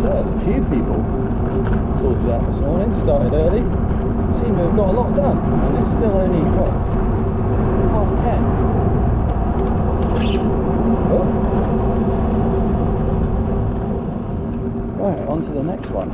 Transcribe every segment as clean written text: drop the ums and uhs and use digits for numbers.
So there's a few people sorted out this morning, started early, seem to have got a lot done, and it's still only, what, past 10. Oh. Right, on to the next one.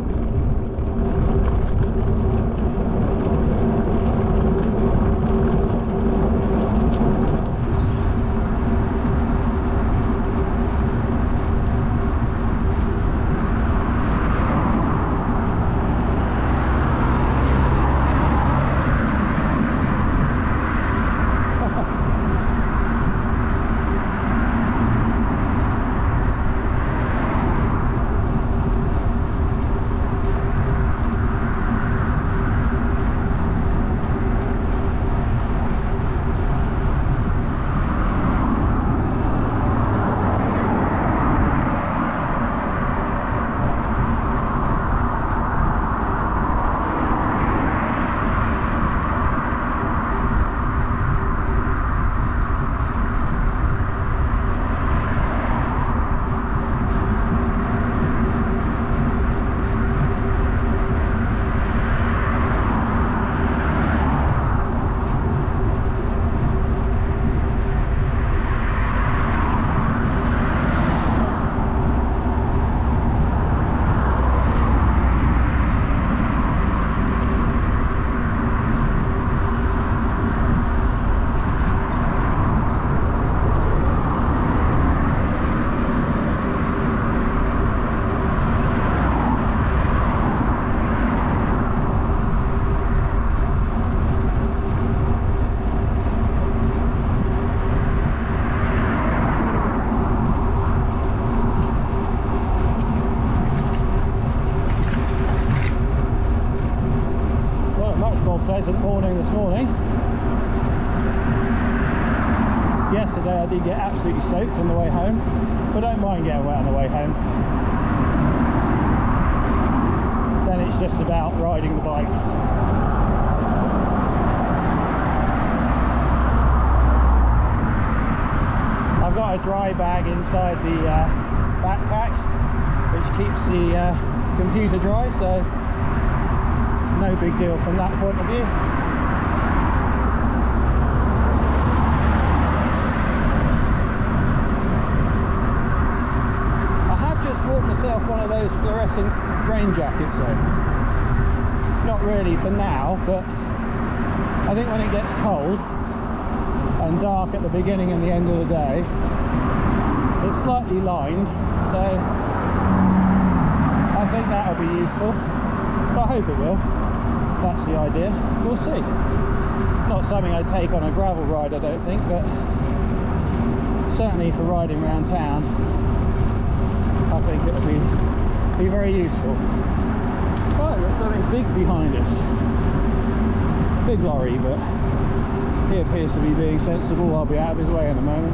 Pleasant morning this morning. Yesterday I did get absolutely soaked on the way home, but I don't mind getting wet on the way home. Then it's just about riding the bike. I've got a dry bag inside the backpack which keeps the computer dry, so no big deal from that point of view. I have just bought myself one of those fluorescent rain jackets though. Not really for now, but I think when it gets cold and dark at the beginning and the end of the day, it's slightly lined, so I think that'll be useful. I hope it will. That's the idea. We'll see. Not something I'd take on a gravel ride, I don't think, but certainly for riding around town, I think it'll be very useful. Right, there's something big behind us. Big lorry, but he appears to be being sensible. I'll be out of his way in a moment.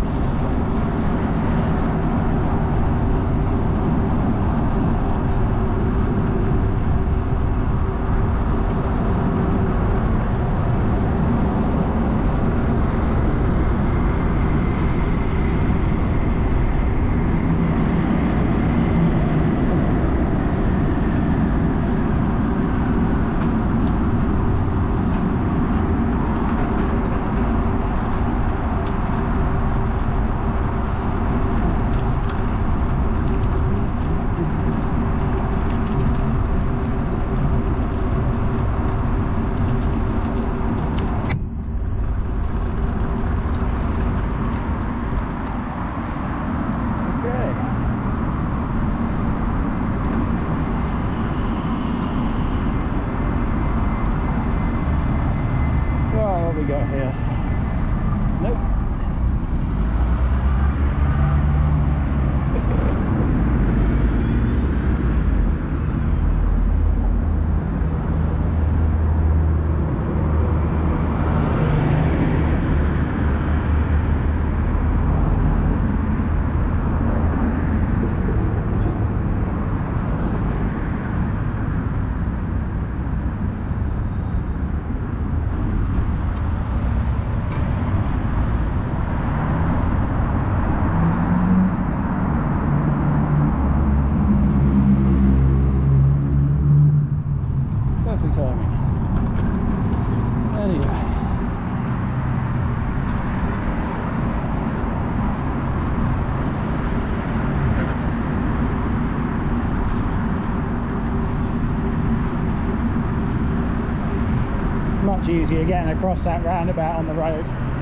much easier getting across that roundabout on the road.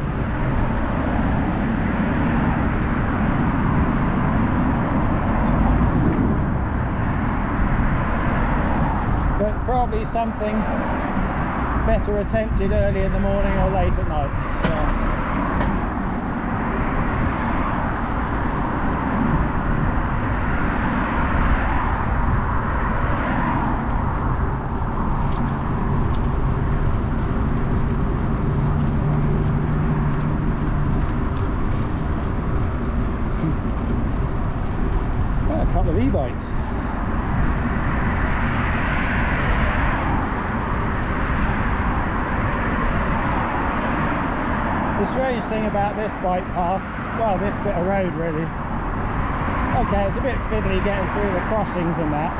But probably something better attempted early in the morning or late at night. So. A couple of e-bikes. The strange thing about this bike path, well, this bit of road really, okay, it's a bit fiddly getting through the crossings and that,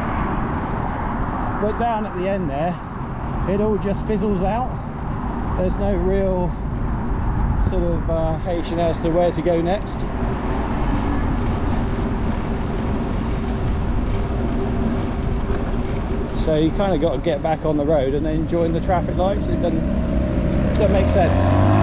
but down at the end there it all just fizzles out. There's no real sort of indication as to where to go next. So you kind of got to get back on the road and then join the traffic lights. It doesn't make sense.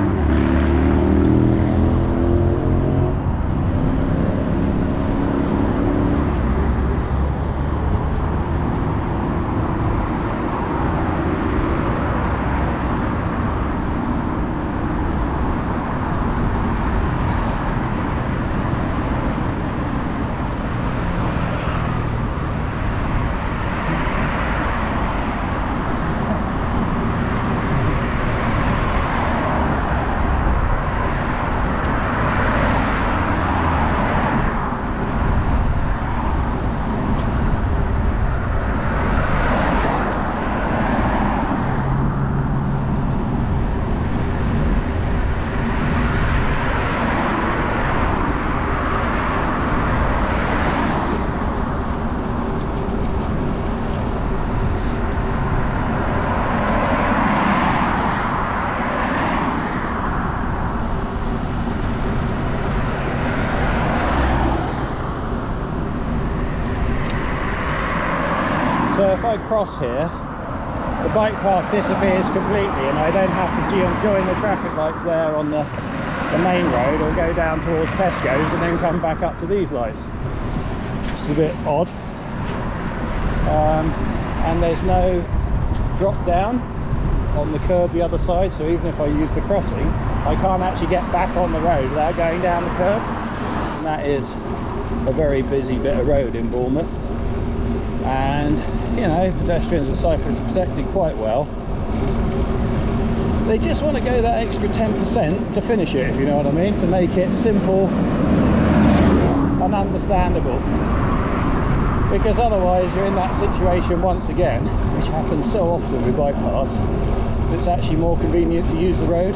So if I cross here, the bike path disappears completely and I don't have to join the traffic lights there on the main road, or go down towards Tesco's and then come back up to these lights. It's a bit odd. And there's no drop down on the curb the other side, so even if I use the crossing, I can't actually get back on the road without going down the curb. And that is a very busy bit of road in Bournemouth. And you know, pedestrians and cyclists are protected quite well. They just want to go that extra 10% to finish it, if you know what I mean, to make it simple and understandable, because otherwise you're in that situation once again, which happens so often with bike paths, it's actually more convenient to use the road.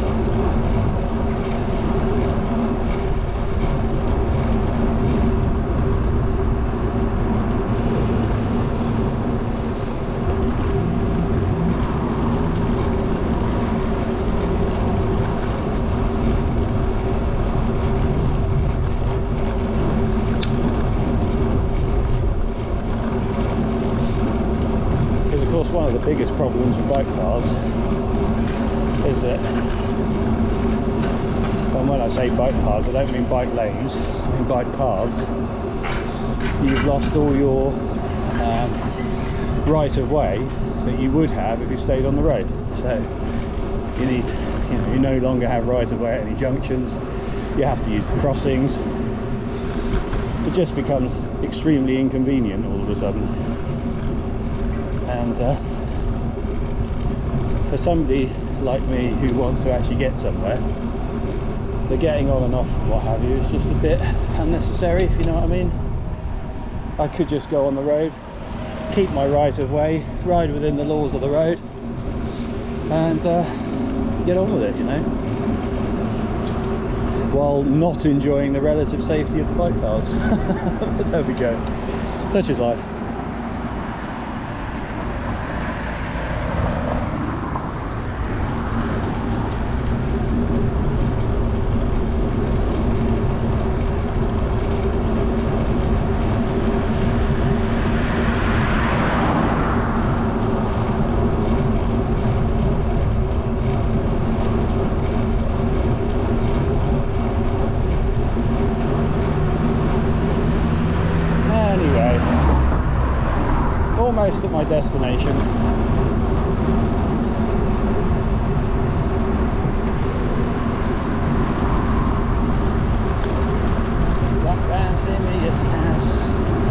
One of the biggest problems with bike paths is that, and when I say bike paths I don't mean bike lanes, I mean bike paths, you've lost all your right of way that you would have if you stayed on the road. So you need, you know, you no longer have right of way at any junctions, you have to use the crossings. It just becomes extremely inconvenient all of a sudden. And for somebody like me who wants to actually get somewhere, the getting on and off and what have you is just a bit unnecessary, if you know what I mean. I could just go on the road, keep my right of way, ride within the laws of the road, and get on with it, you know, while not enjoying the relative safety of the bike paths. But there we go, such is life. almost at my destination. Black van's near me, yes it has.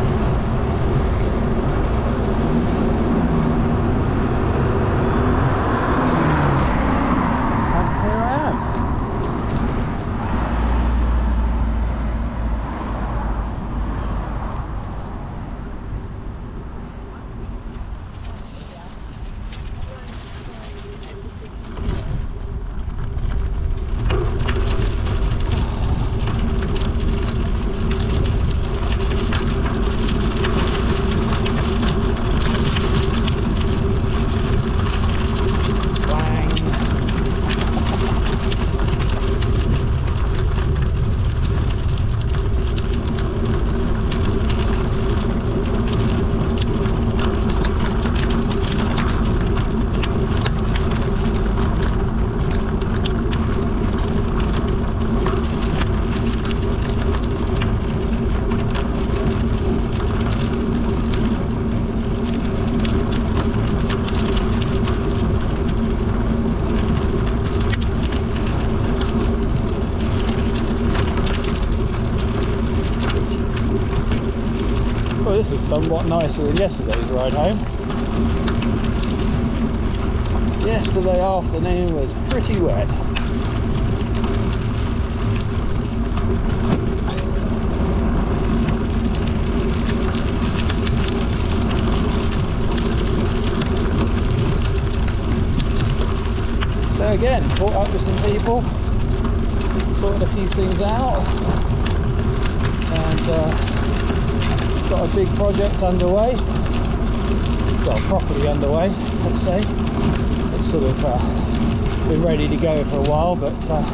Well, this is somewhat nicer than yesterday's ride home. Yesterday afternoon was pretty wet. So again, caught up with some people, sorted a few things out, and got a big project underway, well, properly underway, let's say. It's sort of been ready to go for a while, but sort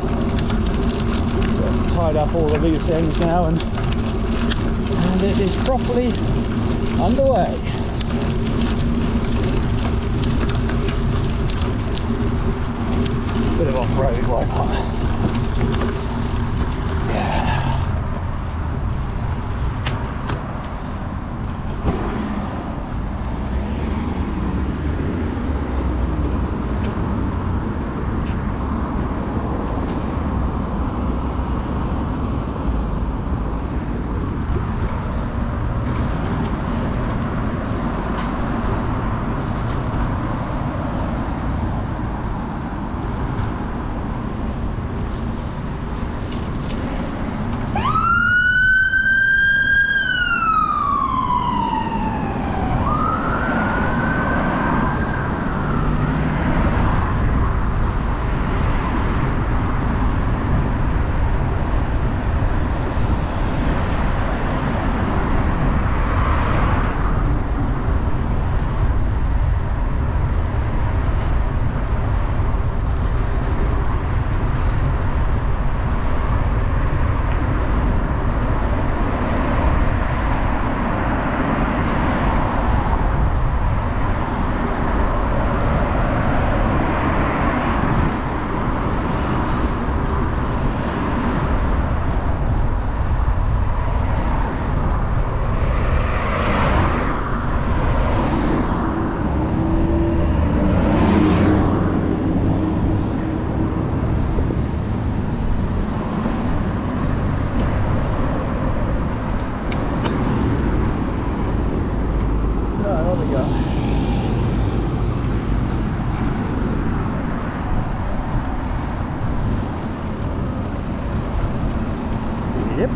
of tied up all the loose ends now, and it is properly underway. Bit of off-road, why not? Yep.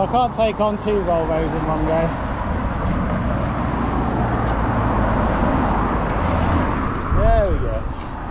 can't take on 2 Volvos in one go. There we go.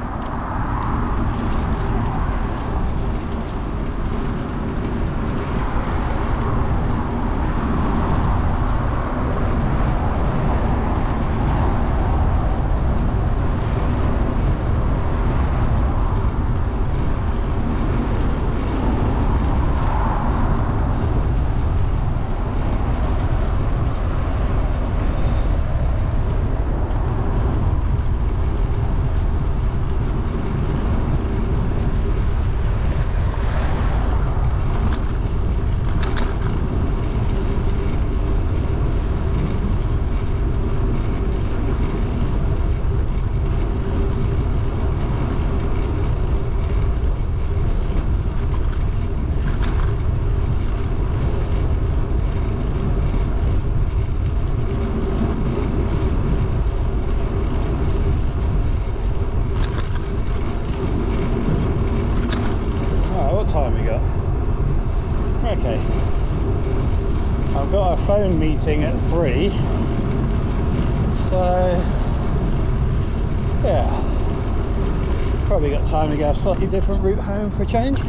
Okay, I've got a phone meeting at 3, so yeah, probably got time to go a slightly different route home for a change.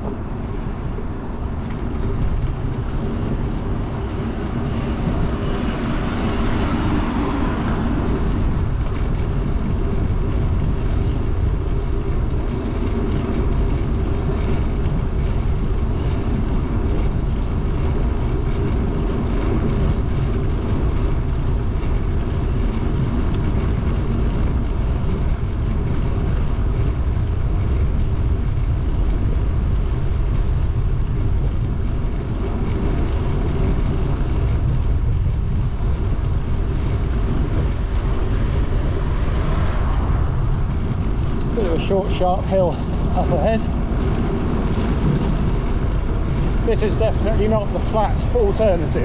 Short, sharp hill up ahead. This is definitely not the flat alternative.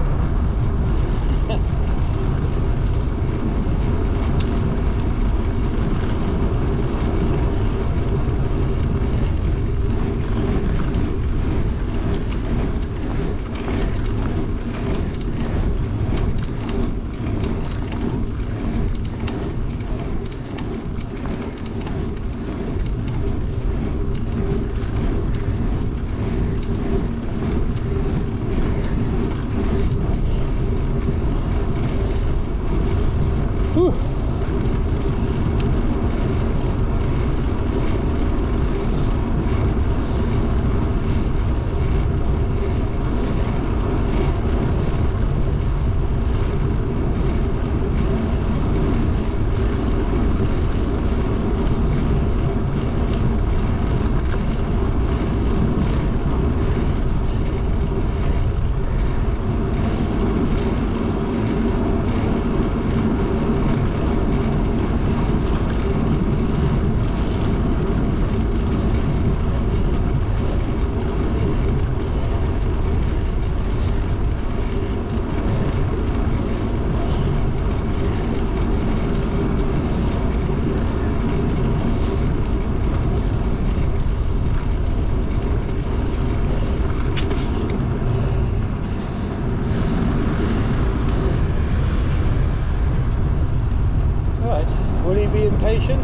Will he be impatient?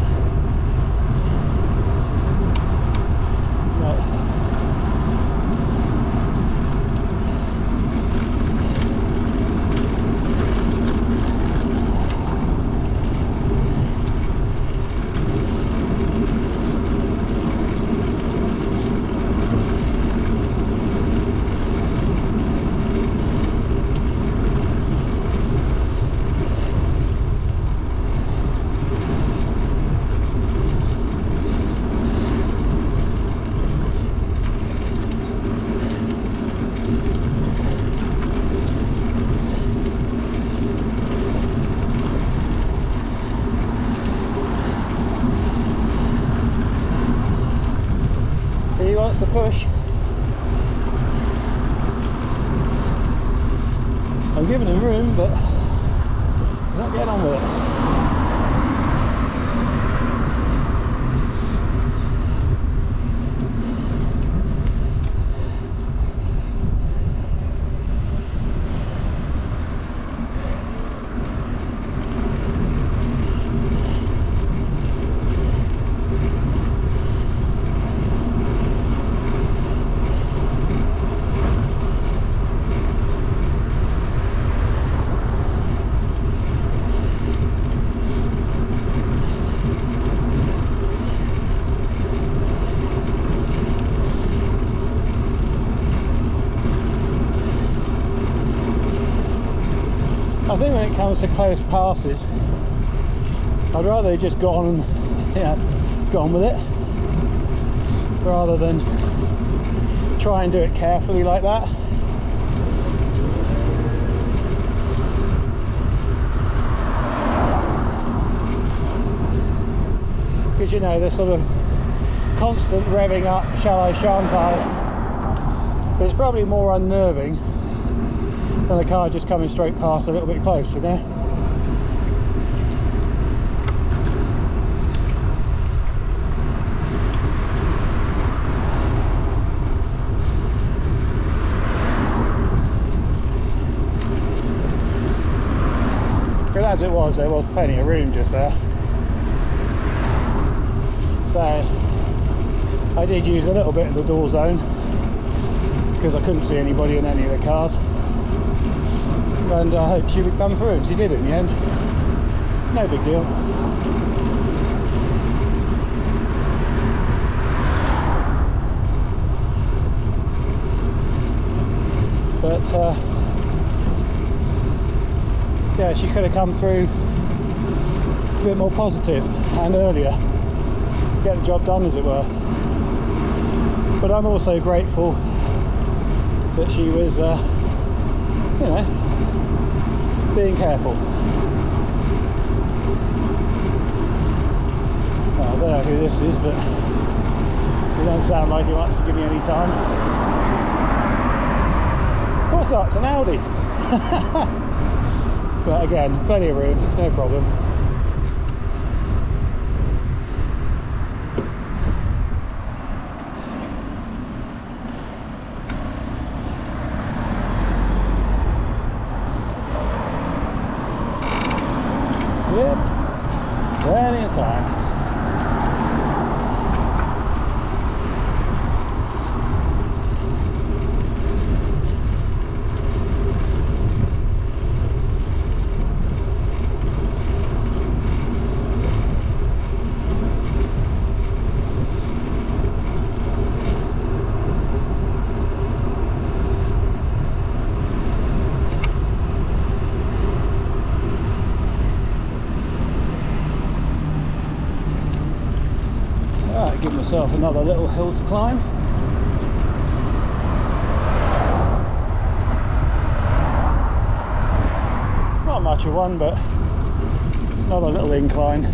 No. He wants to push. I'm giving him room, but he's not getting on with it. comes to close passes, I'd rather just gone and, you know, gone with it, rather than try and do it carefully like that. Because, you know, the sort of constant revving up, shall I, shan't I, is probably more unnerving than a car just coming straight past a little bit close, you know. But as it was, there was plenty of room just there. So I did use a little bit of the door zone because I couldn't see anybody in any of the cars, and I hoped she would come through, and she did in the end. No big deal. But yeah, she could have come through a bit more positive and earlier, get the job done, as it were. But I'm also grateful that she was, you know, being careful. Well, I don't know who this is, but it doesn't sound like he wants to give me any time. Of course not, it's an Audi. But again, plenty of room, no problem. Yep, plenty of time. Give myself another little hill to climb. Not much of one, but another little incline.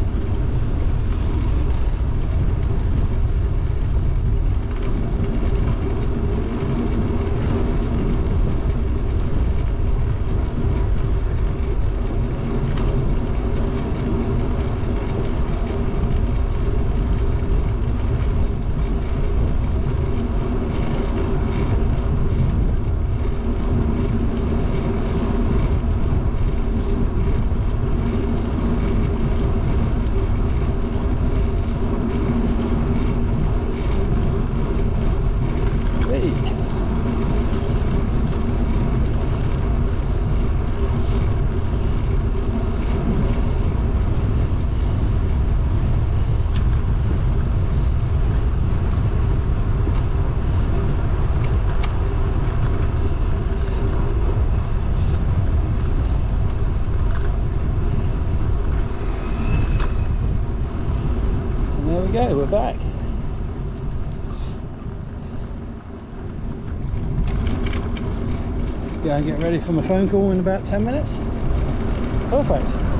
Go, we're back. Go and get ready for my phone call in about 10 minutes. Perfect.